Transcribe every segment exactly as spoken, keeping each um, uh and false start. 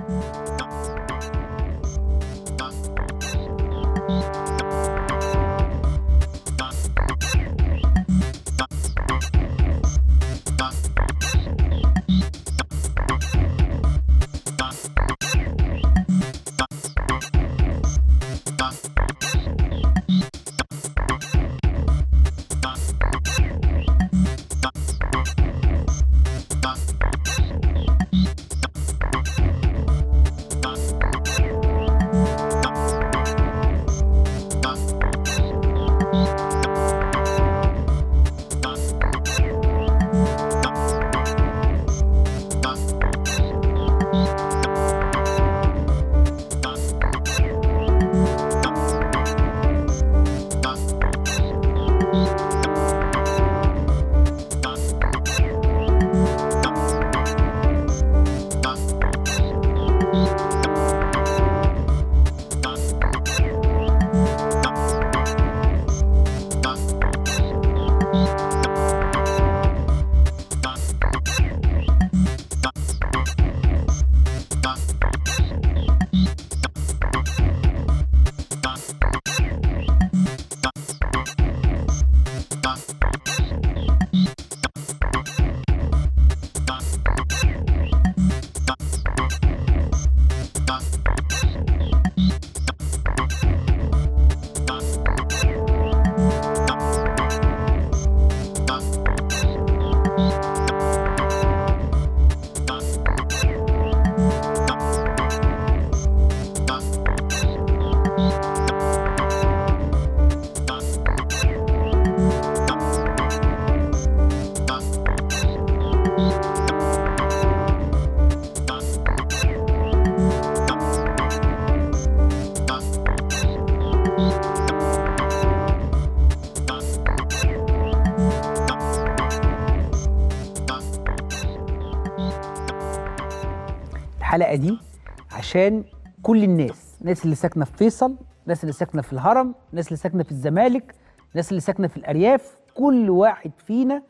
الحلقه دي عشان كل الناس، الناس اللي ساكنه في فيصل، الناس اللي ساكنه في الهرم، الناس اللي ساكنه في الزمالك، الناس اللي ساكنه في الارياف، كل واحد فينا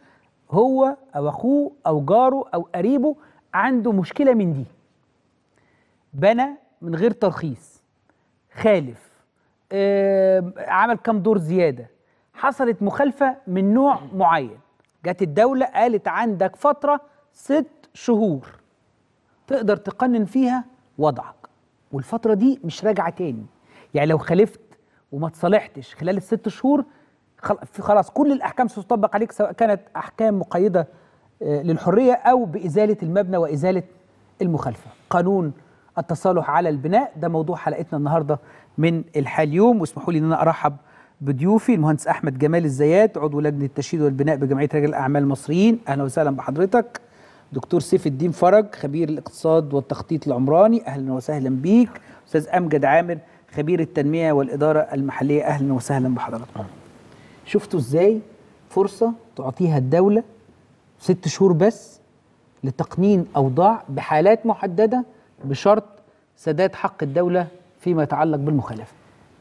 هو او اخوه او جاره او قريبه عنده مشكله من دي. بنى من غير ترخيص، خالف، آه، عمل كام دور زياده، حصلت مخالفه من نوع معين، جت الدوله قالت عندك فتره ست شهور تقدر تقنن فيها وضعك، والفتره دي مش راجعه تاني. يعني لو خالفت وما تصالحتش خلال الست شهور خلاص كل الاحكام ستطبق عليك، سواء كانت احكام مقيده للحريه او بازاله المبنى وازاله المخالفه. قانون التصالح على البناء ده موضوع حلقتنا النهارده من الحال اليوم، واسمحوا لي ان انا ارحب بضيوفي المهندس احمد جمال الزيات، عضو لجنه التشييد والبناء بجمعيه رجال الاعمال المصريين، اهلا وسهلا بحضرتك. دكتور سيف الدين فرج، خبير الاقتصاد والتخطيط العمراني، اهلا وسهلا بيك. استاذ امجد عامر، خبير التنميه والاداره المحليه، اهلا وسهلا بحضراتكم. شفتوا ازاي فرصه تعطيها الدوله ست شهور بس لتقنين اوضاع بحالات محدده بشرط سداد حق الدوله فيما يتعلق بالمخالفه؟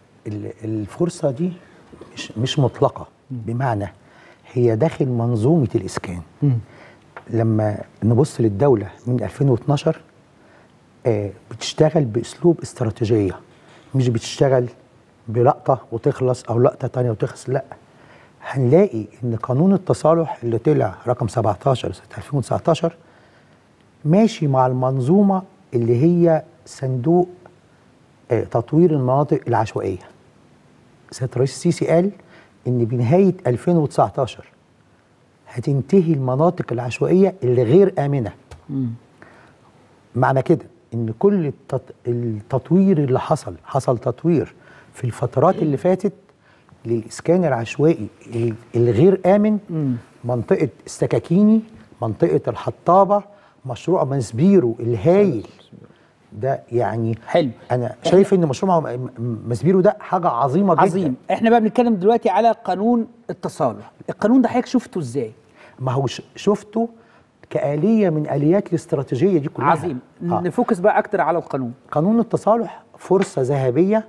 الفرصه دي مش مش مطلقه، بمعنى هي داخل منظومه الاسكان. م. لما نبص للدوله من ألفين واثناشر آه بتشتغل باسلوب استراتيجيه، مش بتشتغل بلقطه وتخلص او لقطه ثانيه وتخلص، لا. هنلاقي ان قانون التصالح اللي طلع رقم سبعتاشر سنه ألفين وتسعتاشر ماشي مع المنظومه اللي هي صندوق آه تطوير المناطق العشوائيه. سياده الرئيس السيسي قال ان بنهايه ألفين وتسعتاشر هتنتهي المناطق العشوائيه اللي غير امنه. م. معنى كده ان كل التطوير اللي حصل حصل تطوير في الفترات اللي فاتت للاسكان العشوائي الغير امن. م. منطقه السكاكيني، منطقه الحطابه، مشروع مسبيرو الهايل ده، يعني حلو. انا شايف ان مشروع مسبيرو ده حاجه عظيمه جدا. عظيم. احنا بقى بنتكلم دلوقتي على قانون التصالح. القانون ده حضرتك شفته ازاي؟ ما هو شفته كآلية من آليات الاستراتيجية دي كلها. عظيم. آه. نفوكس بقى أكتر على القانون. قانون التصالح فرصة ذهبية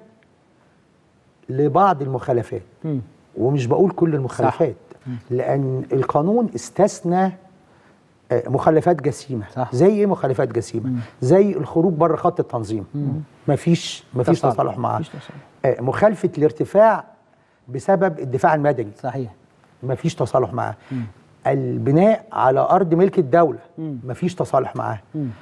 لبعض المخالفات. م. ومش بقول كل المخالفات. م. لأن القانون استثنى مخلفات جسيمه. صح. زي ايه مخلفات جسيمه؟ مم. زي الخروج بره خط التنظيم، مفيش مفيش تصالح, تصالح معاه. تصالح. مخالفه الارتفاع بسبب الدفاع المدني، صحيح، مفيش تصالح معاه. البناء على ارض ملك الدوله، مم. مفيش تصالح معاه.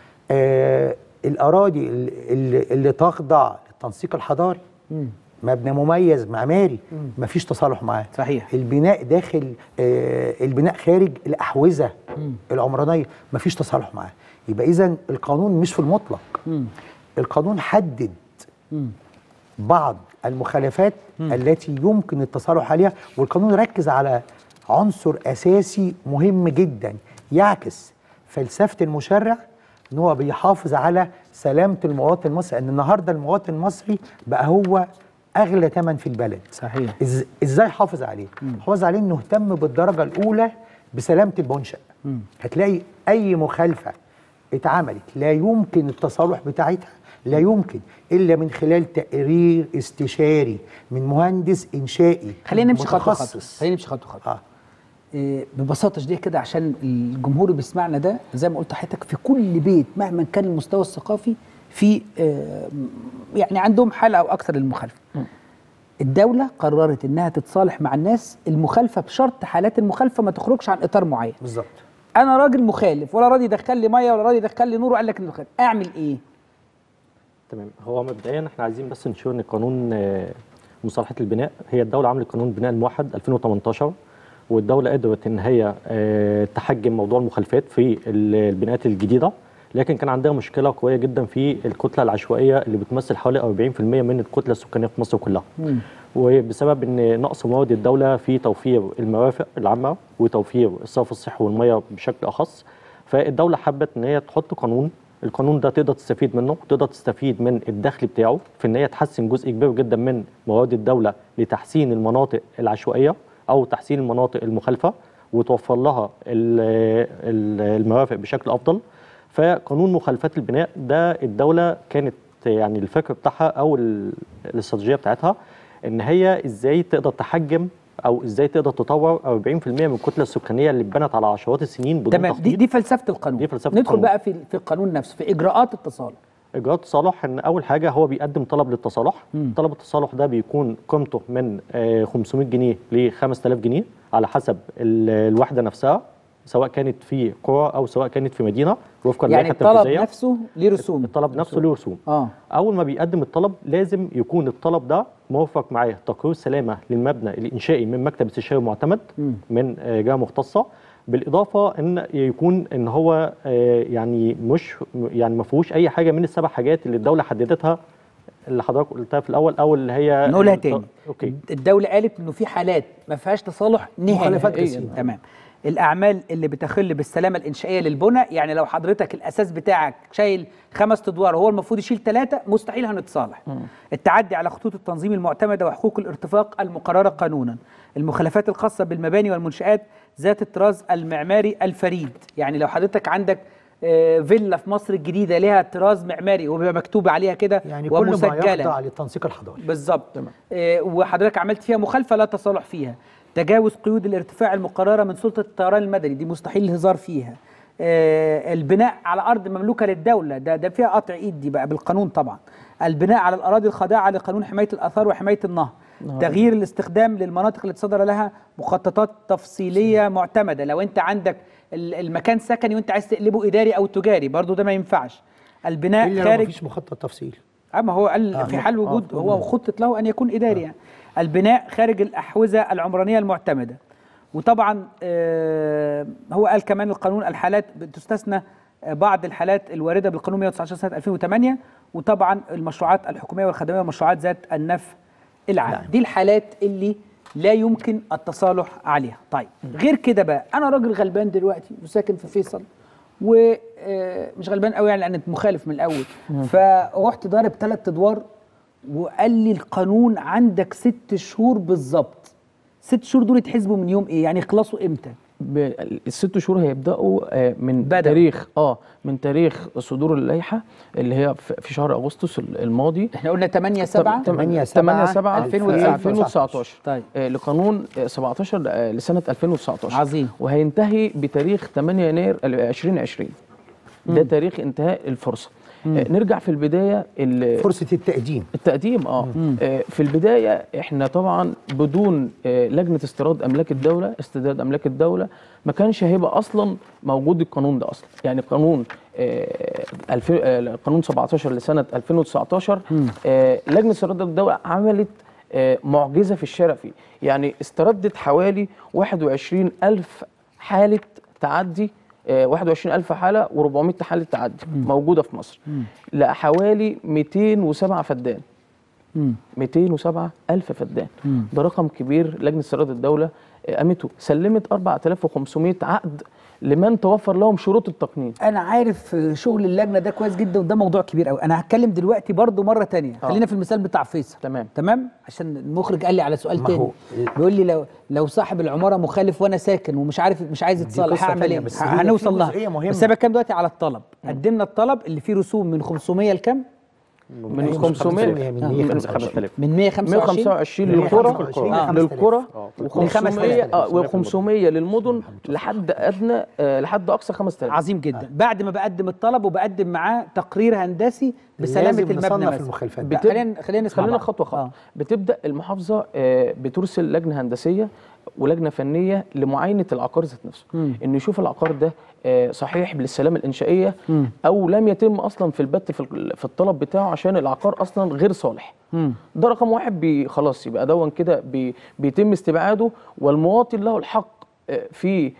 آه الاراضي اللي, اللي تخضع للتنسيق الحضاري، مم. مبنى مميز معماري، مفيش تصالح معاه. صحيح. البناء داخل آه البناء خارج الاحوزه مم. العمرانيه، مفيش تصالح معاه. يبقى اذا القانون مش في المطلق. مم. القانون حدد مم. بعض المخالفات مم. التي يمكن التصالح عليها، والقانون ركز على عنصر اساسي مهم جدا يعكس فلسفه المشرع، ان هو بيحافظ على سلامه المواطن المصري، ان النهارده المواطن المصري بقى هو اغلى ثمن في البلد. صحيح. إز ازاي حافظ عليه؟ مم. حافظ عليه انه اهتم بالدرجه الاولى بسلامه المنشأ. مم. هتلاقي اي مخالفه اتعملت لا يمكن التصالح بتاعتها، لا يمكن الا من خلال تقرير استشاري من مهندس انشائي. خلينا نمشي خطوه خطوه خلينا نمشي خطوه خطوه. آه. إيه ببساطه شديده كده عشان الجمهور اللي بيسمعنا ده، زي ما قلت لحضرتك، في كل بيت مهما كان المستوى الثقافي في آه يعني عندهم حاله او اكثر للمخالفه. الدوله قررت انها تتصالح مع الناس المخالفه بشرط حالات المخالفه ما تخرجش عن اطار معين. بالظبط. انا راجل مخالف، ولا راضي يدخل لي ميه ولا راضي يدخل لي نور، وقال لك انه مخالف، اعمل ايه؟ تمام. هو مبدئيا احنا عايزين بس نشير ان قانون مصالحه البناء، هي الدوله عملت قانون البناء الموحد ألفين وتمنتاشر، والدوله قدرت ان هي تحجم موضوع المخالفات في البناءات الجديده، لكن كان عندها مشكله قويه جدا في الكتله العشوائيه اللي بتمثل حوالي أربعين في المية من الكتله السكانيه في مصر كلها. مم. وبسبب ان نقص موارد الدوله في توفير المرافق العامه وتوفير الصرف الصحي والميه بشكل اخص، فالدوله حبت ان هي تحط قانون. القانون ده تقدر تستفيد منه، تقدر تستفيد من الدخل بتاعه في ان هي تحسن جزء كبير جدا من موارد الدوله لتحسين المناطق العشوائيه او تحسين المناطق المخالفه، وتوفر لها المرافق بشكل افضل. فقانون مخالفات البناء ده الدوله كانت يعني الفكر بتاعها او الاستراتيجيه بتاعتها ان هي ازاي تقدر تحجم او ازاي تقدر تطور أربعين في المية من الكتله السكانيه اللي اتبنت على عشرات السنين بدون تمام. تخطيط. دي, دي فلسفه القانون. دي فلسفه ندخل القانون. بقى في في القانون نفسه، في اجراءات التصالح. اجراءات التصالح ان اول حاجه هو بيقدم طلب للتصالح. مم. طلب التصالح ده بيكون قيمته من خمسمائة جنيه ل خمسة آلاف جنيه على حسب الوحده نفسها، سواء كانت في قرى او سواء كانت في مدينه، وفقا للائحه التنفيذيه. يعني الطلب نفسه ليه رسوم؟ الطلب نفسه ليه رسوم. اه اول ما بيقدم الطلب لازم يكون الطلب ده موافق معاه تقرير سلامه للمبنى الانشائي من مكتب استشاري معتمد م. من جهه مختصه، بالاضافه ان يكون ان هو يعني مش يعني ما فيهوش اي حاجه من السبع حاجات اللي الدوله حددتها اللي حضرتك قلتها في الاول، او اللي هي نقولها تاني. اوكي. الدوله قالت انه في حالات ما فيهاش تصالح نهائي. تمام. الاعمال اللي بتخل بالسلامه الانشائيه للبنى، يعني لو حضرتك الاساس بتاعك شايل خمس ادوار وهو المفروض يشيل ثلاثه، مستحيل هنتصالح. م. التعدي على خطوط التنظيم المعتمده وحقوق الارتفاق المقرره قانونا. المخالفات الخاصه بالمباني والمنشآت ذات الطراز المعماري الفريد، يعني لو حضرتك عندك فيلا في مصر الجديده لها طراز معماري وبيبقى مكتوب عليها كده يعني ومسجله، كل ما يخضع للتنسيق الحضاري. بالظبط. وحضرتك عملت فيها مخالفه لا تصالح فيها. تجاوز قيود الارتفاع المقرره من سلطه الطيران المدني، دي مستحيل الهزار فيها. آه البناء على ارض مملوكه للدوله، ده ده فيها قطع ايد دي بقى بالقانون طبعا. البناء على الاراضي الخاضعه لقانون حمايه الاثار وحمايه النهر. نهار. تغيير الاستخدام للمناطق اللي صدر لها مخططات تفصيليه معتمده، لو انت عندك المكان سكني وانت عايز تقلبه اداري او تجاري برضو ده ما ينفعش. البناء إلا خارج، ما فيش مخطط تفصيل. اما هو قال آه في حال وجود آه هو خطط له ان يكون اداري. آه. يعني البناء خارج الاحوزه العمرانيه المعتمده. وطبعا آه هو قال كمان القانون الحالات بتستثنى بعض الحالات الوارده بالقانون مئة وتسعة عشر سنه ألفين وثمانية، وطبعا المشروعات الحكوميه والخدميه والمشروعات ذات النفع العام. نعم. دي الحالات اللي لا يمكن التصالح عليها. طيب غير كده بقى، انا راجل غلبان دلوقتي وساكن في فيصل، ومش غلبان قوي يعني لان مخالف من الاول، فرحت ضارب ثلاث ادوار وقال لي القانون عندك ست شهور بالظبط. ست شهور دول يتحسبوا من يوم ايه؟ يعني يخلصوا امتى؟ الست شهور هيبداوا من بدأ. تاريخ اه من تاريخ صدور اللائحه اللي هي في شهر اغسطس الماضي. احنا قلنا ثمانية سبعة ثمانية سبعة ألفين وتسعتاشر طيب آه لقانون سبعتاشر آه لسنه ألفين وتسعتاشر. عظيم. وهينتهي بتاريخ ثمانية يناير ألفين وعشرين. ده تاريخ انتهاء الفرصه. آه نرجع في البدايه فرصه التقديم التقديم اه, آه في البدايه احنا طبعا بدون آه لجنه استيراد املاك الدوله استرداد املاك الدوله ما كانش هيبقى اصلا موجود القانون ده اصلا. يعني قانون آه آه قانون سبعتاشر لسنه ألفين وتسعتاشر آه لجنه استرداد الدوله عملت آه معجزه في الشارع فيه. يعني استردت حوالي واحد وعشرين ألف حاله تعدي، واحد وعشرين ألف حالة وأربعمائة حالة تعدي مم. موجودة في مصر لحوالي مئتين وسبعة فدان. مم. مئتين وسبعة ألف فدان. مم. ده رقم كبير. لجنة استيراد الدولة قامته سلمت أربعة آلاف وخمسمائة عقد لمن توفر لهم شروط التقنين. انا عارف شغل اللجنه ده كويس جدا وده موضوع كبير قوي. انا هتكلم دلوقتي برضو مره تانية. آه. خلينا في المثال بتاع فيصل. تمام تمام عشان المخرج قال لي على سؤال تاني بيقول لي لو لو صاحب العماره مخالف وانا ساكن ومش عارف مش عايز يتصالح هعمل ايه؟ هنوصل لها. بس انا بتكلم دلوقتي على الطلب. قدمنا الطلب اللي فيه رسوم من خمسمائة لكام؟ من خمسمائة من مئة وخمسة وعشرين من مئة وخمسة وعشرين للقرى للقرى و500 للمدن لحد ادنى لحد اقصى خمسة آلاف. عظيم جدا. بعد ما بقدم الطلب وبقدم معاه تقرير هندسي بسلامه المبنى في المخالفات. بت... خلينا خلينا خلينا خطوه خطوه. آه. بتبدا المحافظه بترسل لجنه هندسيه ولجنه فنيه لمعاينه العقار ذات نفسه، انه يشوف العقار ده صحيح للسلامه الانشائيه مم. او لم يتم اصلا في البت في الطلب بتاعه عشان العقار اصلا غير صالح. مم. ده رقم واحد. بي خلاص يبقى دون كده بي بيتم استبعاده والمواطن له الحق في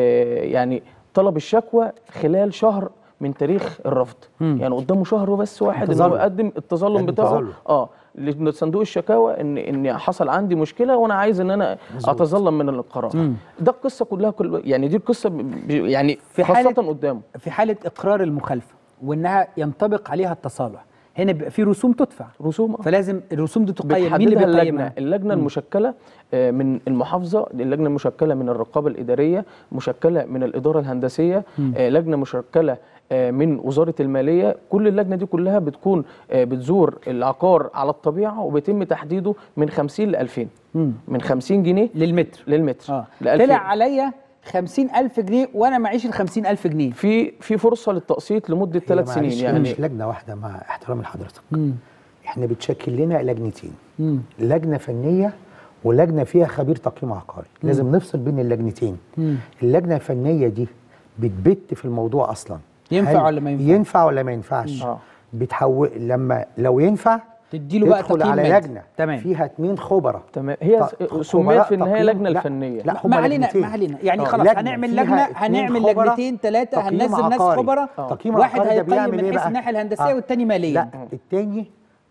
يعني طلب الشكوى خلال شهر من تاريخ الرفض. مم. يعني قدامه شهر بس واحد انه يقدم التظلم بتاعه اه لصندوق الشكاوى ان ان حصل عندي مشكله وانا عايز ان انا اتظلم من القرار. مم. ده القصه كلها كل يعني دي القصه يعني في خاصه قدامه في حاله اقرار المخالفه وانها ينطبق عليها التصالح هنا بيبقى في رسوم تدفع رسوم آه. فلازم الرسوم دي تقيم. مين اللي بيقيمها؟ اللجنه اللجنه مم. المشكله من المحافظه، اللجنه المشكله من الرقابه الاداريه، مشكله من الاداره الهندسيه، مم. لجنه مشكله من وزاره الماليه. كل اللجنه دي كلها بتكون بتزور العقار على الطبيعه وبيتم تحديده من خمسين ل ألفين. مم. من خمسين جنيه للمتر للمتر آه. طلع عليا خمسين ألف جنيه وانا معيش ال خمسين ألف جنيه. في في فرصه للتقسيط لمده ثلاث سنين. يعني مش لجنه واحده مع احترام لحضرتك. احنا بتشكل لنا لجنتين. مم. لجنه فنيه ولجنه فيها خبير تقييم عقاري. مم. لازم نفصل بين اللجنتين. مم. اللجنه الفنيه دي بتبت في الموضوع اصلا ينفع ولا ما ينفعش؟ ينفع ولا ما ينفعش؟ اه بتحول لما لو ينفع تديله بقى تقييم على لجنه تمام فيها اثنين خبراء. تمام. هي سميت في النهايه لجنه الفنيه. لا ما علينا ما علينا يعني خلاص هنعمل لجنه هنعمل لجنتين ثلاثه هننزل ناس خبراء. واحد هيقيم من حيث الناحيه الهندسيه آه. والثاني ماليا. لا الثاني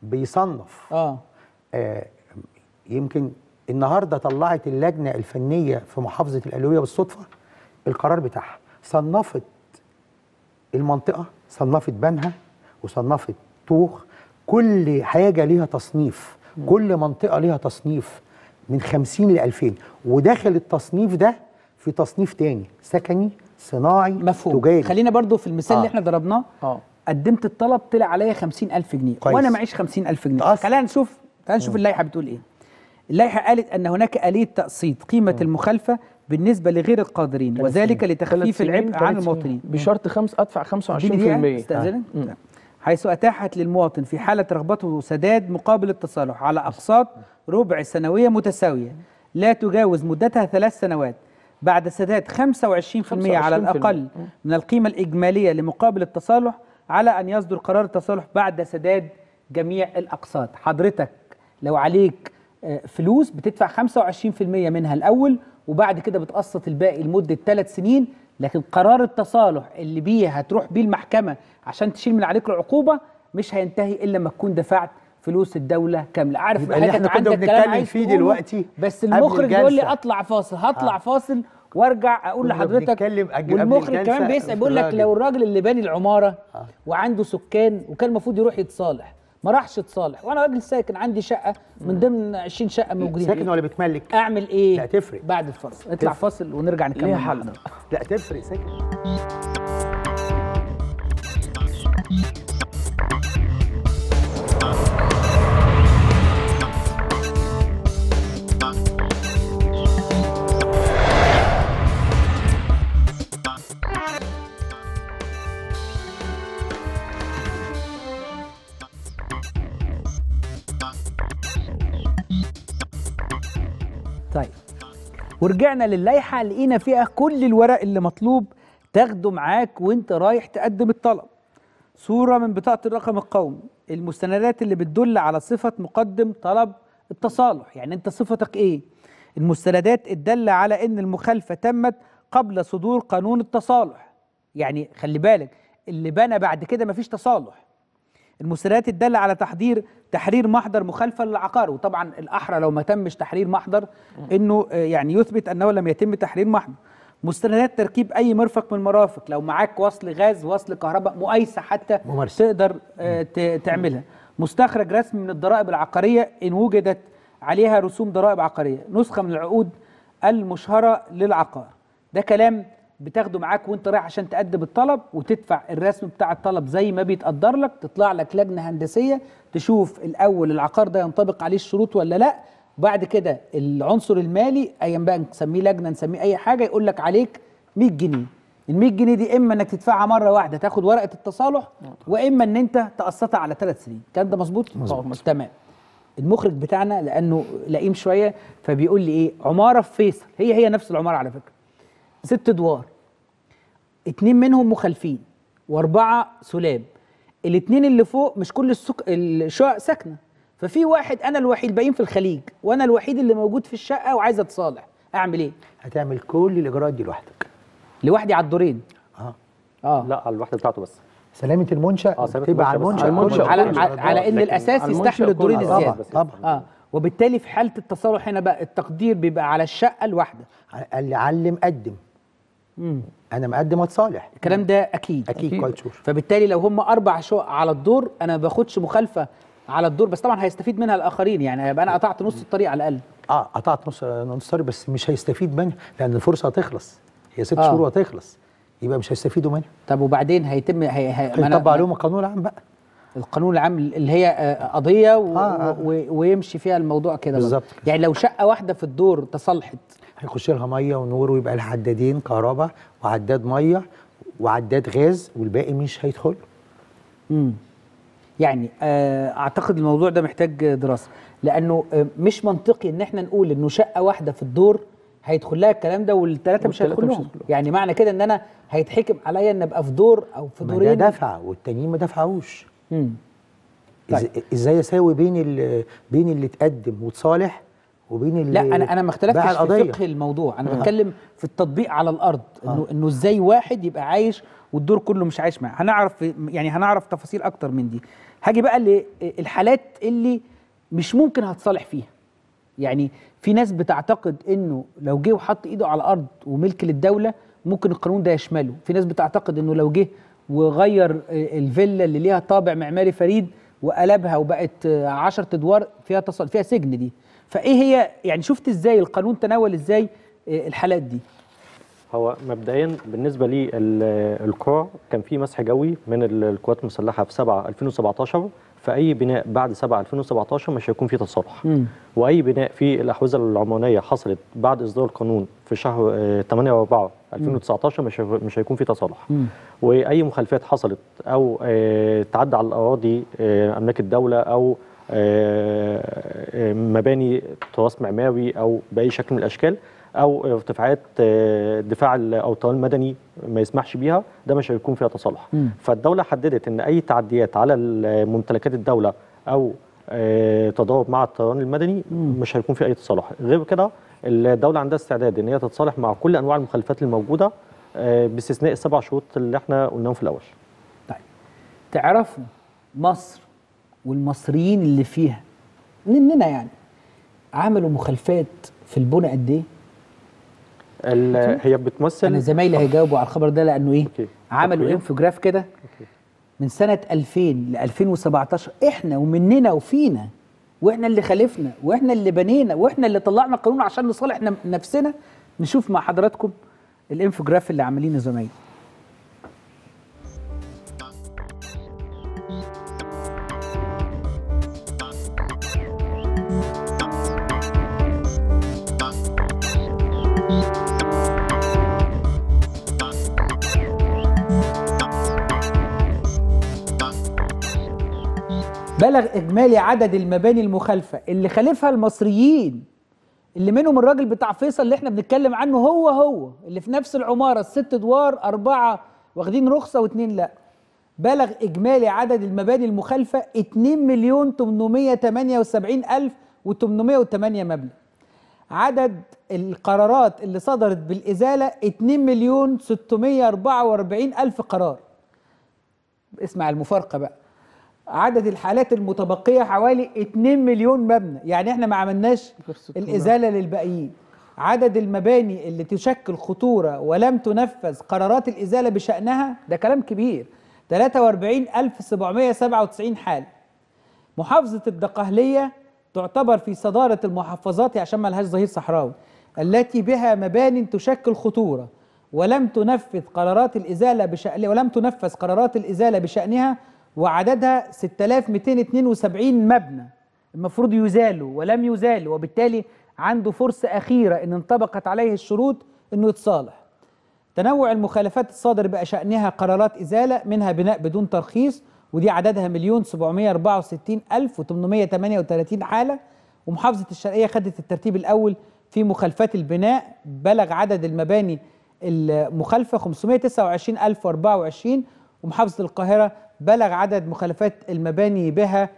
بيصنف. اه, آه يمكن النهارده طلعت اللجنه الفنيه في محافظه القليوبيه بالصدفه القرار بتاعها، صنفت المنطقه، صنفت بنها وصنفت طوخ، كل حاجه ليها تصنيف، م. كل منطقه ليها تصنيف من خمسين ل ألفين، وداخل التصنيف ده في تصنيف تاني سكني صناعي مفهوم. تجاري. خلينا برضو في المثال آه. اللي احنا ضربناه اه قدمت الطلب طلع عليا خمسين ألف جنيه كويس. وانا معيش خمسين ألف جنيه. خلينا نشوف خلينا نشوف اللائحه بتقول ايه. اللائحه قالت ان هناك آلية تقسيط قيمه م. المخالفه بالنسبه لغير القادرين وذلك لتخفيف العبء عن المواطنين بشرط خمس ادفع خمسة وعشرين بالمئة. استاذنك آه. حيث اتاحت للمواطن في حاله رغبته سداد مقابل التصالح على اقساط ربع سنويه متساويه لا تجاوز مدتها ثلاث سنوات بعد سداد خمسة وعشرين بالمئة على الاقل من القيمه الاجماليه لمقابل التصالح على ان يصدر قرار التصالح بعد سداد جميع الاقساط. حضرتك لو عليك فلوس بتدفع خمسة وعشرين بالمئة منها الاول وبعد كده بتقسط الباقي لمده ثلاث سنين، لكن قرار التصالح اللي بيه هتروح بيه المحكمه عشان تشيل من عليك العقوبه مش هينتهي الا لما تكون دفعت فلوس الدوله كامله. عارف اللي احنا كنا بنتكلم فيه دلوقتي، بس المخرج بيقول لي اطلع فاصل، هطلع آه. فاصل وارجع اقول لحضرتك. والمخرج كمان بيسال بيقول لك لو الراجل اللي باني العماره آه. وعنده سكان وكان المفروض يروح يتصالح، ما راحش تصالح، وانا راجل ساكن عندي شقه من ضمن عشرين شقه موجودين، ساكن ولا بتملك؟ اعمل ايه؟ لا تفرق. بعد الفاصل اطلع فاصل ونرجع نكمل. ليه حل؟ لا تفرق ساكن. طيب ورجعنا للائحه، لقينا فيها كل الورق اللي مطلوب تاخده معاك وانت رايح تقدم الطلب. صوره من بطاقه الرقم القومي، المستندات اللي بتدل على صفه مقدم طلب التصالح، يعني انت صفتك ايه؟ المستندات الداله على ان المخالفه تمت قبل صدور قانون التصالح، يعني خلي بالك اللي بنى بعد كده مفيش تصالح. المستندات الداله على تحضير تحرير محضر مخالفه للعقار، وطبعا الاحرى لو ما تمش تحرير محضر انه يعني يثبت انه لم يتم تحرير محضر. مستندات تركيب اي مرفق من المرافق، لو معاك وصل غاز وصل كهرباء مقايسه حتى ممارسة. تقدر تعملها. مستخرج رسم من الضرائب العقاريه ان وجدت عليها رسوم ضرائب عقاريه. نسخه من العقود المشهره للعقار. ده كلام بتاخده معاك وانت رايح عشان تقدم الطلب، وتدفع الرسم بتاع الطلب زي ما بيتقدر لك. تطلع لك لجنه هندسيه تشوف الاول العقار ده ينطبق عليه الشروط ولا لا. بعد كده العنصر المالي ايا بقى نسميه لجنه نسميه اي حاجه، يقول لك عليك مية جنيه. ال مية جنيه دي اما انك تدفعها مره واحده تاخد ورقه التصالح، واما ان انت تقسطها على ثلاث سنين. الكلام ده مظبوط؟ مظبوط. تمام. المخرج بتاعنا لانه لئيم شويه فبيقول لي ايه، عماره في فيصل، هي هي نفس العماره على فكره، ست ادوار، اتنين منهم مخالفين واربعه سلاب. الاتنين اللي فوق مش كل السك... الشقق ساكنه، ففي واحد انا الوحيد، باقيين في الخليج وانا الوحيد اللي موجود في الشقه وعايز اتصالح، اعمل ايه؟ هتعمل كل الاجراءات دي لوحدك. لوحدي على الدورين؟ اه اه لا على الوحده بتاعته بس. سلامه المنشا اه سلامة تبقى على المنشأ بس. المنشا. على على, المنشأ على, على ان لكن الاساس على المنشأ يستحمل الدورين كله. الزياده. طبعا طبعا. اه وبالتالي في حاله التصالح هنا بقى التقدير بيبقى على الشقه الواحده. اللي علم قدم. امم انا مقدم اتصالح. الكلام ده اكيد اكيد أكيد. كويس. فبالتالي لو هم اربع شقق على الدور انا ما باخدش مخالفه على الدور، بس طبعا هيستفيد منها الاخرين، يعني هيبقى انا قطعت نص الطريق على الاقل. اه قطعت نص نص طريق بس مش هيستفيد منها لان الفرصه هتخلص، هي ست آه. شهور وهتخلص، يبقى مش هيستفيدوا منها. طب وبعدين هيتم هي هي ما أنا- هيطبق عليهم القانون العام بقى. القانون العام اللي هي آه، قضيه و... آه، آه. و... ويمشي فيها الموضوع كده برضه. بالظبط كده. يعني لو شقه واحده في الدور تصلحت هيخش لها ميه ونور ويبقى لها عدادين كهرباء وعداد ميه وعداد غاز والباقي مش هيدخل. امم يعني آه، اعتقد الموضوع ده محتاج دراسه، لانه آه، مش منطقي ان احنا نقول انه شقه واحده في الدور هيدخل لها الكلام ده والثلاثه مش والتلاتة هيدخل مش لهم. هيدخلوا. يعني معنى كده ان انا هيتحكم عليا ان ابقى في دور او في ما دورين. ده دفع والتانيين ما دفعوش. امم إز- ازاي اساوي بين ال- بين اللي اتقدم وتصالح وبين اللي لا انا انا ما اختلفتش باع في القضية. فقه الموضوع، انا بتكلم في التطبيق على الارض، انه انه ازاي واحد يبقى عايش والدور كله مش عايش معاه. هنعرف يعني هنعرف تفاصيل اكتر من دي. هاجي بقى للحالات اللي مش ممكن هتصالح فيها. يعني في ناس بتعتقد انه لو جه وحط ايده على الارض وملك للدوله ممكن القانون ده يشمله. في ناس بتعتقد انه لو جه وغير الفيلا اللي ليها طابع معماري فريد وقلبها وبقت عشرة ادوار فيها تصل فيها سجن دي. فايه هي يعني شفت ازاي القانون تناول ازاي الحالات دي؟ هو مبدئيا بالنسبه لي القرى كان في مسح جوي من القوات المسلحه في سبعة ألفين وسبعتاشر، فاي بناء بعد سبعة ألفين وسبعتاشر مش هيكون فيه تصالح. مم. واي بناء في الاحوزه العمرانيه حصلت بعد اصدار القانون في شهر آه، ثمانية وأربعة ألفين وتسعتاشر مش هي- مش هيكون فيه تصالح. مم. واي مخالفات حصلت او آه، تعدى على الاراضي آه، املاك الدوله او آه، آه، مباني تراث معماري او باي شكل من الاشكال او ارتفاعات آه، دفاع الاوطان المدني ما يسمحش بيها، ده مش هيكون فيها تصالح. مم. فالدوله حددت ان اي تعديات على ممتلكات الدوله او آه، تضارب مع الطيران المدني مش هيكون في اي تصالح. غير كده الدوله عندها استعداد ان هي تتصالح مع كل انواع المخالفات الموجوده آه، باستثناء السبع شروط اللي احنا قلناهم في الاول. طيب تعرفوا مصر والمصريين اللي فيها مننا يعني عملوا مخالفات في البنى قد ايه؟ ال- هي انا بتمثل زمايلي هيجاوبوا على الخبر ده لانه ايه؟ أوكي. عملوا تقرير. انفوجراف كده من سنه ألفين ل ألفين وسبعتاشر احنا ومننا وفينا، واحنا اللي خالفنا واحنا اللي بنينا واحنا اللي طلعنا قانون عشان نصالح نفسنا. نشوف مع حضراتكم الانفوجراف اللي عاملينه زمايلي. بلغ إجمالي عدد المباني المخالفة اللي خالفها المصريين، اللي منهم الراجل بتاع فيصل اللي احنا بنتكلم عنه، هو هو اللي في نفس العمارة الست ادوار، أربعة واخدين رخصة واثنين لا. بلغ إجمالي عدد المباني المخالفة اتنين مليون تمنمية تمانية وسبعين ألف وتمنمية وتمانية مبلغ. عدد القرارات اللي صدرت بالإزالة اتنين مليون ستمية أربعة وأربعين ألف قرار. اسمع المفارقة بقى. عدد الحالات المتبقية حوالي اتنين مليون مبنى، يعني احنا ما عملناش الإزالة للباقيين. عدد المباني اللي تشكل خطورة ولم تنفذ قرارات الإزالة بشأنها، ده كلام كبير، تلاتة وأربعين ألف وسبعمية سبعة وتسعين حالة. محافظة الدقهلية تعتبر في صدارة المحافظات عشان ما لهاش ظهير صحراوي التي بها مباني تشكل خطورة ولم تنفذ قرارات الإزالة بشأن ولم تنفذ قرارات الإزالة بشأنها، وعددها ستة آلاف ومئتين واثنين وسبعين مبنى المفروض يزالوا ولم يزالوا، وبالتالي عنده فرصة أخيرة إن انطبقت عليه الشروط إنه يتصالح. تنوع المخالفات الصادر بشأنها قرارات إزالة، منها بناء بدون ترخيص ودي عددها مليون سبعمية أربعة وستين ألف وتمنمية تمانية وتلاتين حالة. ومحافظة الشرقية خدت الترتيب الأول في مخالفات البناء، بلغ عدد المباني المخالفة خمسمية تسعة وعشرين ألف وأربعة وعشرين. ومحافظة القاهرة بلغ عدد مخالفات المباني بها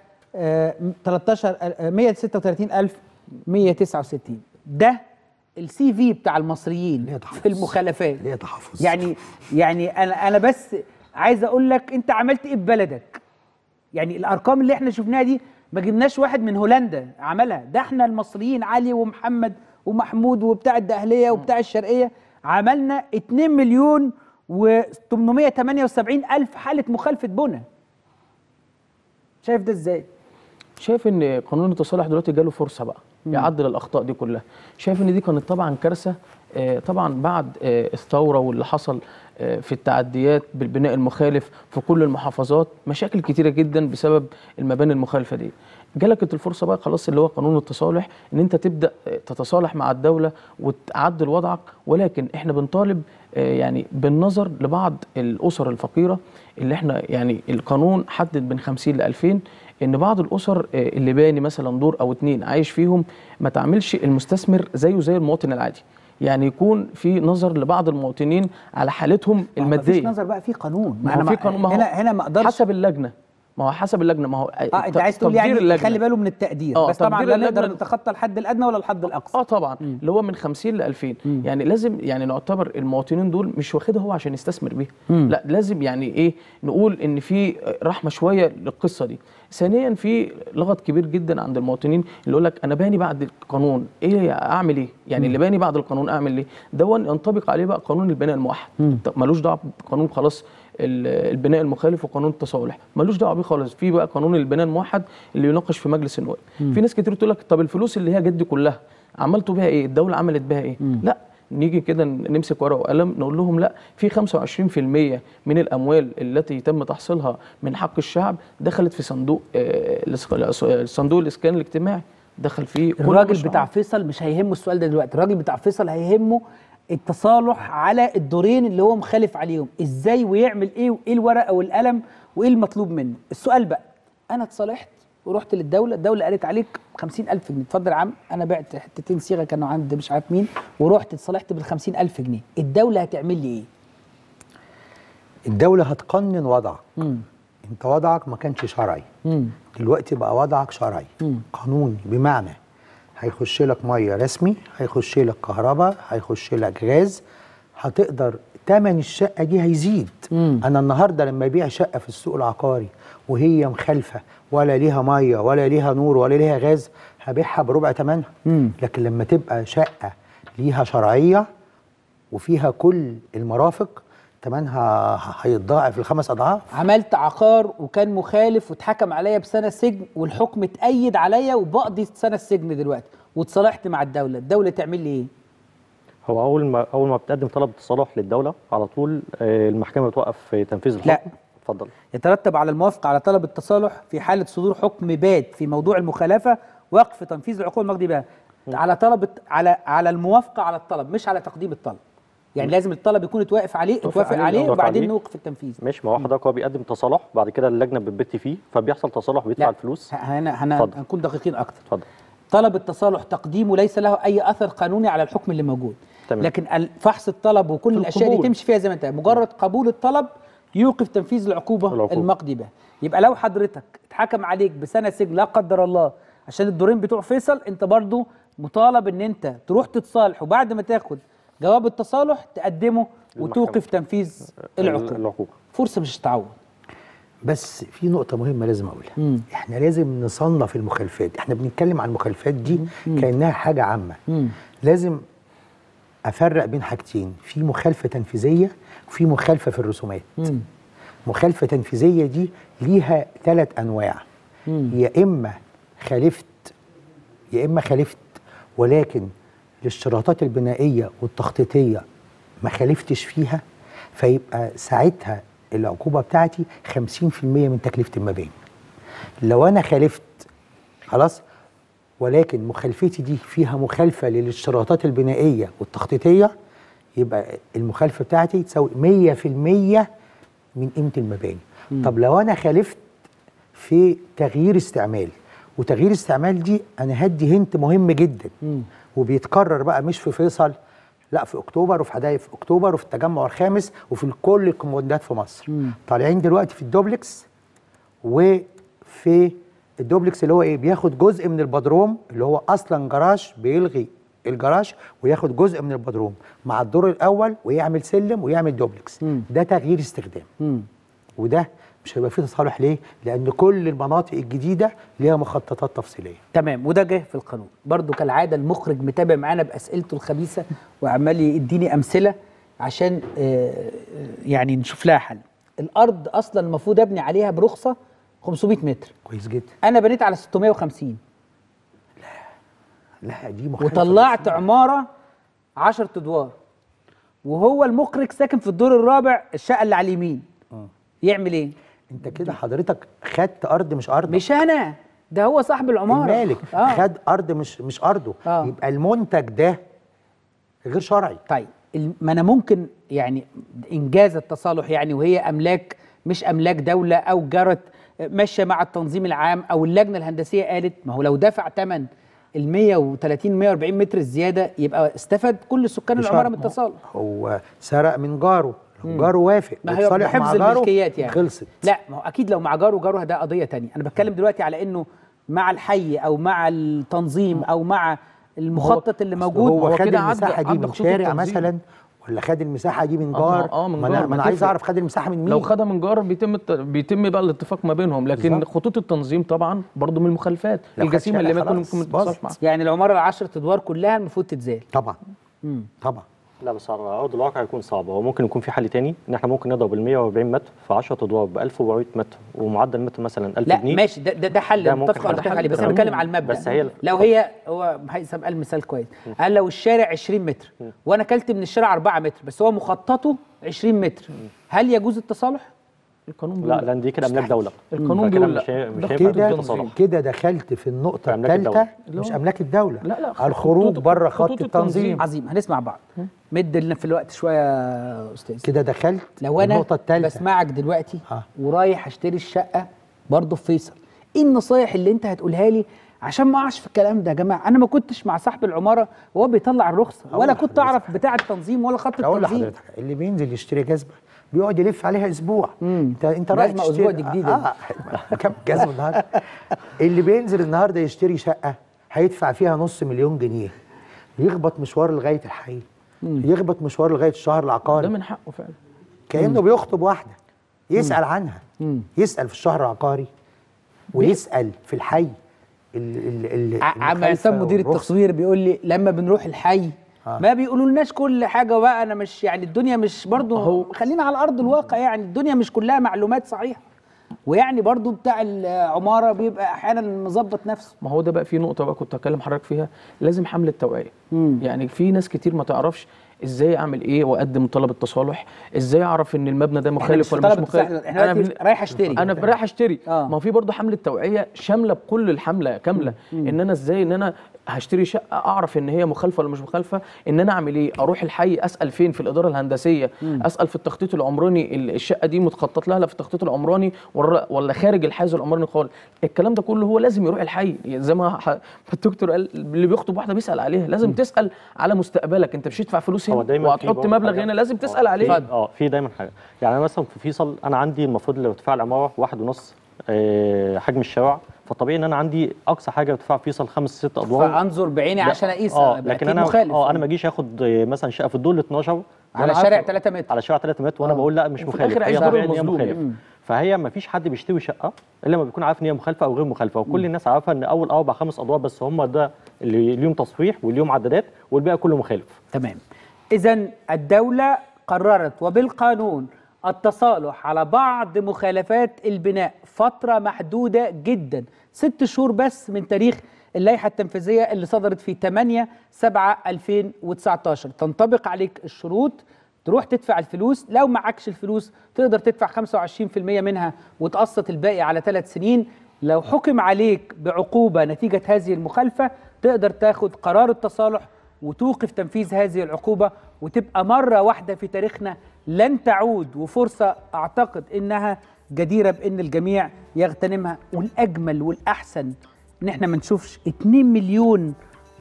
مية ستة وتلاتين ألف ومية تسعة وستين. ده السي في بتاع المصريين في المخالفات. ليه تحفظ؟ يعني يعني انا انا بس عايز اقول لك انت عملت ايه في بلدك. يعني الارقام اللي احنا شفناها دي ما جبناش واحد من هولندا عملها، ده احنا المصريين علي ومحمد ومحمود وبتاع الدقهليه وبتاع الشرقيه عملنا اتنين مليون وتمنمية تمانية وسبعين ألف حالة مخالفة بنى. شايف ده ازاي؟ شايف ان قانون التصالح دلوقتي جاله فرصه بقى يعدل الاخطاء دي كلها. شايف ان دي كانت طبعا كارثه، آه طبعا بعد آه الثوره واللي حصل آه في التعديات بالبناء المخالف في كل المحافظات، مشاكل كتيره جدا بسبب المباني المخالفه دي. جالك الفرصه بقى خلاص اللي هو قانون التصالح ان انت تبدا تتصالح مع الدوله وتعدل وضعك، ولكن احنا بنطالب يعني بالنظر لبعض الاسر الفقيره اللي احنا يعني القانون حدد من خمسين ل ألفين ان بعض الاسر اللي باني مثلا دور او اتنين عايش فيهم ما تعملش المستثمر زيه زي المواطن العادي، يعني يكون في نظر لبعض المواطنين على حالتهم الماديه. مفيش نظر بقى، في قانون. ما هو في قانون، ما هو هنا هنا ما اقدرش حسب اللجنه، ما هو حسب اللجنه، ما هو اه انت عايز تقول يعني خلي باله من التقدير، آه بس طبعا لا نقدر اللجنة... نتخطى الحد الادنى ولا الحد الاقصى. اه طبعا مم. اللي هو من خمسين ل ألفين. مم. يعني لازم يعني نعتبر المواطنين دول مش واخدها هو عشان يستثمر بيها، لا لازم يعني ايه نقول ان في رحمه شويه للقصه دي. ثانيا في لغط كبير جدا عند المواطنين اللي يقول لك انا باني بعد القانون، ايه اعمل ايه؟ يعني مم. اللي باني بعد القانون اعمل ايه؟ ده ينطبق عليه بقى قانون البناء الموحد، ملوش دعوه بقانون خلاص البناء المخالف وقانون التصالح، ملوش دعوه بيه خالص. في بقى قانون البناء الموحد اللي يناقش في مجلس النواب. في ناس كتير تقول لك طب الفلوس اللي هي جد كلها عملتوا بيها ايه؟ الدوله عملت بيها ايه؟ مم. لا، نيجي كده نمسك ورقه وقلم نقول لهم لا، في خمسة وعشرين في المية من الاموال التي تم تحصيلها من حق الشعب دخلت في صندوق آه صندوق الاسكان الاجتماعي، دخل فيه الراجل بتاع فيصل مش هيهمه السؤال ده دلوقتي. الراجل بتاع فيصل هيهمه التصالح على الدورين اللي هو مخالف عليهم ازاي ويعمل ايه وايه الورقه والقلم وايه المطلوب منه. السؤال بقى، انا اتصالحت ورحت للدوله، الدوله قالت عليك خمسين ألف جنيه، اتفضل يا عم انا بعت حتتين صيغه كانوا عند مش عارف مين ورحت اتصالحت بال خمسين ألف جنيه، الدوله هتعمل لي ايه؟ الدوله هتقنن وضعك. مم. انت وضعك ما كانش شرعي، مم. دلوقتي بقى وضعك شرعي، مم. قانوني، بمعنى هيخش لك ميه رسمي، هيخش لك كهرباء، هيخش لك غاز، هتقدر تمن الشقه دي هيزيد. مم. انا النهارده لما ابيع شقه في السوق العقاري وهي مخالفه ولا ليها ميه ولا ليها نور ولا ليها غاز هبيعها بربع ثمنها. لكن لما تبقى شقه ليها شرعيه وفيها كل المرافق ثمنها هيتضاعف لخمس اضعاف. عملت عقار وكان مخالف واتحكم عليا بسنه سجن والحكم اتأيد عليا وبقضي سنه السجن دلوقتي وتصالحت مع الدوله، الدوله تعمل لي ايه؟ هو اول ما اول ما بتقدم طلب تصالح للدوله على طول آه، المحكمه بتوقف تنفيذ الحكم. لا. اتفضل. يترتب على الموافقه على طلب التصالح في حاله صدور حكم بات في موضوع المخالفه وقف تنفيذ العقوبه المقضي بها على طلب على على الموافقه على الطلب مش على تقديم الطلب. يعني لازم الطلب يكون اتوافق عليه اتوافق عليه، عليه اتوافق وبعدين عليه. نوقف التنفيذ. ماشي، ما هو حضرتك هو بيقدم تصالح بعد كده اللجنه بتبت فيه فبيحصل تصالح وبيدفع لا الفلوس. هنا هنا اتفضل. هنكون دقيقين اكتر. اتفضل. طلب التصالح تقديمه ليس له اي اثر قانوني على الحكم اللي موجود. تمام. لكن ال- فحص الطلب وكل الاشياء دي القبول. تمشي فيها زي ما انت، مجرد قبول الطلب يوقف تنفيذ العقوبه, العقوبة. المقضي بها. يبقى لو حضرتك اتحكم عليك بسنه سجن لا قدر الله عشان الدورين بتوع فيصل، انت برضو مطالب ان انت تروح تتصالح وبعد ما تاخد جواب التصالح تقدمه وتوقف تنفيذ العقوبه. العقوبه فرصه مش هتتعوض. بس في نقطة مهمة لازم أقولها. مم. إحنا لازم نصنف المخالفات، إحنا بنتكلم عن المخالفات دي مم. كأنها حاجة عامة. مم. لازم أفرق بين حاجتين، في مخالفة تنفيذية وفي مخالفة في الرسومات. مم. مخالفة تنفيذية دي ليها ثلاث أنواع. مم. يا إما خالفت يا إما خالفت ولكن الاشتراطات البنائية والتخطيطية ما خالفتش فيها، فيبقى ساعتها العقوبة بتاعتي خمسين في المية من تكلفة المباني. لو أنا خالفت خلاص ولكن مخالفتي دي فيها مخالفة للاشتراطات البنائية والتخطيطية، يبقى المخالفة بتاعتي تساوي مية في المية من قيمة المباني. مم. طب لو أنا خالفت في تغيير استعمال، وتغيير استعمال دي أنا هدي هنت مهم جدا مم. وبيتكرر بقى مش في فيصل، لا في اكتوبر وفي حدائق في اكتوبر وفي التجمع الخامس وفي كل الكومباوندات في مصر. مم. طالعين دلوقتي في الدوبلكس، وفي الدوبلكس اللي هو ايه بياخد جزء من البدروم اللي هو اصلا جراج، بيلغي الجراج وياخد جزء من البدروم مع الدور الاول ويعمل سلم ويعمل دوبلكس. مم. ده تغيير استخدام، مم. وده مش هيبقى فيه تصالح. ليه؟ لان كل المناطق الجديده ليها مخططات تفصيليه. تمام، وده جه في القانون برضو كالعاده. المخرج متابع معانا باسئلته الخبيثه وعمال يديني امثله عشان آه، يعني نشوف لها حل. الارض اصلا المفروض ابني عليها برخصه خمسمية متر، كويس جدا. انا بنيت على ستمية وخمسين لا دي مخالفه وطلعت رسمية. عماره عشرة ادوار وهو المخرج ساكن في الدور الرابع الشقه اللي على اليمين، يعمل ايه؟ انت كده حضرتك خدت ارض مش ارضك. مش انا، ده هو صاحب العماره المالك آه. خد ارض مش مش ارضه. آه. يبقى المنتج ده غير شرعي. طيب الم- ما انا ممكن يعني انجاز التصالح يعني وهي املاك مش املاك دوله او جرت ماشيه مع التنظيم العام او اللجنه الهندسيه قالت ما هو لو دفع ثمن ال مية وتلاتين مية واربعين متر الزياده يبقى استفاد كل سكان مش العماره عارف. من التصالح. هو سرق من جاره، لو جاره وافق ما هي وتصالح مع بحفظ جاره الملكيات يعني. خلصت. لا ما هو اكيد لو مع جاره وجاره ده قضيه تانية. انا بتكلم دلوقتي على انه مع الحي او مع التنظيم او مع المخطط اللي أصل موجود. هو هو خد كده عدى- المساحه دي عدى من خطوط شارع التنظيم. مثلا ولا خد المساحه دي من آه، جار؟ آه، من ما انا, جار، ما أنا ما عايز تفرق. اعرف خد المساحه من مين. لو خدها من جار بيتم الت- بيتم بقى الاتفاق ما بينهم، لكن بالظبط. خطوط التنظيم طبعا برضو من المخالفات لو خد الجسيمه اللي شارع ممكن خلاص، ممكن باظت. تتصالح معاها. يعني العماره العشرة ادوار كلها المفروض تتزال. طبعا مم. طبعا. لا بس على ارض الواقع هيكون صعب. هو ممكن يكون في حل تاني ان احنا ممكن نضرب ال مية واربعين متر في عشرة ادوار ب ألف واربعمية متر ومعدل متر مثلا ألف لا جنيه. ماشي، ده ده, ده حل ده ممكن متفق على حل. متفق عليه، بس انا تمام. بتكلم على المبدا. بس هي لو هي هو هيثم قال مثال كويس، قال لو الشارع عشرين متر وانا كلت من الشارع أربعة متر بس هو مخططه عشرين متر، هل يجوز التصالح؟ القانون لا بيقول لان دي كده املاك دوله. القانون فكده بيقول مش هي- لا مش ده هينفع خطوط كده التصالح. التنظيم. كده دخلت في النقطه أملاك الثالثه الدولة. مش املاك الدوله. لا لا على الخروج خطوط- بره خطوط خط التنظيم. عظيم، هنسمع بعض. مد لنا في الوقت شويه يا استاذ. كده دخلت لو انا النقطه الثالثه. بسمعك دلوقتي آه. ورايح اشتري الشقه برضه في فيصل، ايه النصايح اللي انت هتقولها لي عشان ما اقعش في الكلام ده؟ يا جماعه انا ما كنتش مع صاحب العماره وهو بيطلع الرخصه أقول ولا كنت لحضرتك. اعرف بتاع التنظيم ولا خط اقول التنظيم. لحضرتك اللي بينزل يشتري جزمه بيقعد يلف عليها اسبوع. مم. انت انت رايح جزمة تشتري أسبوع دي جديدة دي. اه كم جزمه النهارده؟ اللي بينزل النهارده يشتري شقه هيدفع فيها نص مليون جنيه، يخبط مشوار لغايه الحي، يخبط مشوار لغايه الشهر العقاري، ده من حقه فعلا. كانه بيخطب واحده يسال عنها، مم. يسال في الشهر العقاري ويسال في الحي. ال ال ال ع- عم المخالفة عصام مدير والرخصة. التصوير بيقول لي لما بنروح الحي آه. ما بيقولولناش كل حاجه بقى. انا مش يعني الدنيا مش برضو هو خلينا على ارض الواقع، يعني الدنيا مش كلها معلومات صحيحه، ويعني برضو بتاع العماره بيبقى احيانا مظبط نفسه. ما هو ده بقى في نقطه بقى كنت هكلم حضرتك فيها، لازم حمله توعيه. يعني في ناس كتير ما تعرفش ازاي اعمل ايه واقدم طلب التصالح، ازاي اعرف ان المبنى ده مخالف ولا مش مخالف. انا رايح اشتري انا رايح اشتري آه. ما هو في برضه حمله توعيه شامله بكل الحمله كامله. مم. ان انا ازاي ان انا هشتري شقه اعرف ان هي مخالفه ولا مش مخالفه، ان انا اعمل ايه، اروح الحي اسال فين في الاداره الهندسيه، مم. اسال في التخطيط العمراني الشقه دي متخطط لها في التخطيط العمراني ولا خارج الحيز العمراني خالص. الكلام ده كله هو لازم يروح الحي، زي ما الدكتور قال اللي بيخطب واحده بيسال عليها، لازم مم. تسال على مستقبلك. انت مش هتدفع فلوس هنا وهتحط مبلغ هنا، لازم تسال عليه. اه في دايما حاجه، يعني انا مثلا في فيصل انا عندي المفروض ارتفاع العماره واحد ونص آه حجم الشارع، فطبيعي ان انا عندي اقصى حاجه ارتفاع فيصل خمس ست ادوار، فانظر بعيني عشان اقيس. اه لكن انا مخالف. اه انا ما اجيش اخد مثلا شقه في الدور ال اتناشر على شارع ثلاثة متر على شارع ثلاثة متر وانا بقول لا مش مخالف، هي طبيعي ان هي مخالف. فهي ما فيش حد بيشتري شقه الا لما بيكون عارف ان هي مخالفه او غير مخالفه، وكل الناس عارفه ان اول اربع خمس ادوار بس هم ده اللي ليهم تصريح واليوم عدادات، والباقي كله مخالف. تمام. اذا الدوله قررت وبالقانون التصالح على بعض مخالفات البناء فتره محدوده جدا، ست شهور بس من تاريخ اللائحه التنفيذيه اللي صدرت في ثمانية سبعة ألفين وتسعتاشر. تنطبق عليك الشروط، تروح تدفع الفلوس، لو معكش الفلوس تقدر تدفع خمسة وعشرين بالمية منها وتقسط الباقي على ثلاث سنين. لو حكم عليك بعقوبة نتيجة هذه المخالفة تقدر تاخد قرار التصالح وتوقف تنفيذ هذه العقوبة، وتبقى مرة واحدة في تاريخنا لن تعود، وفرصة أعتقد إنها جديرة بإن الجميع يغتنمها. والأجمل والأحسن إن احنا ما نشوفش اتنين مليون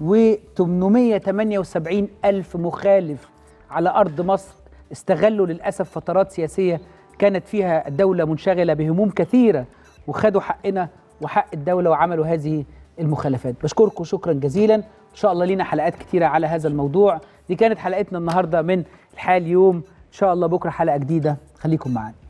وتمنمية وتمانية وسبعين ألف مخالف على أرض مصر استغلوا للأسف فترات سياسية كانت فيها الدولة منشغلة بهموم كثيرة وخدوا حقنا وحق الدولة وعملوا هذه المخالفات. بشكركم شكرا جزيلا، إن شاء الله لينا حلقات كثيرة على هذا الموضوع. دي كانت حلقتنا النهاردة من الحياة اليوم، إن شاء الله بكرة حلقة جديدة، خليكم معانا.